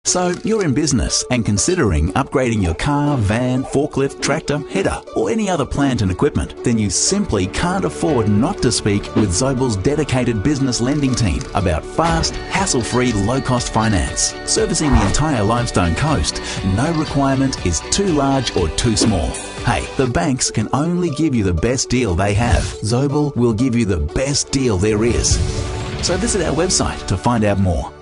So you're in business and considering upgrading your car, van, forklift, tractor, header or any other plant and equipment, then you simply can't afford not to speak with ZOBEL's dedicated business lending team about fast, hassle-free, low-cost finance. Servicing the entire Limestone Coast, no requirement is too large or too small. Hey, the banks can only give you the best deal they have. ZOBEL will give you the best deal there is. So visit our website to find out more.